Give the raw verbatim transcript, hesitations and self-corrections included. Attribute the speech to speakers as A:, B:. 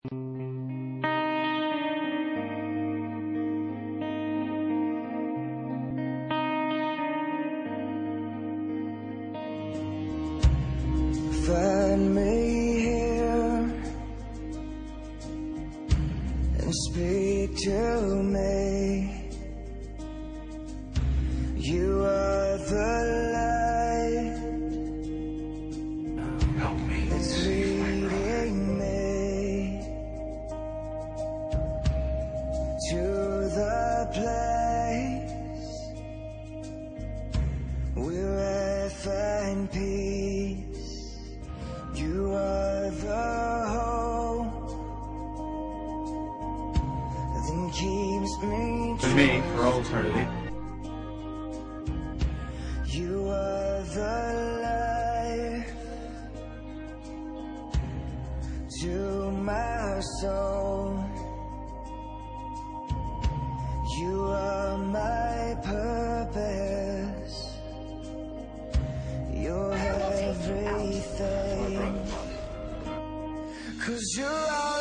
A: Find me here and speak to me. You are the light.
B: Help me.
A: It's leading me to the place where I find peace. You are the hope that keeps me
B: To me, for all eternity.
A: You are the life to my soul. You are my purpose. You're everything. 'Cause you're all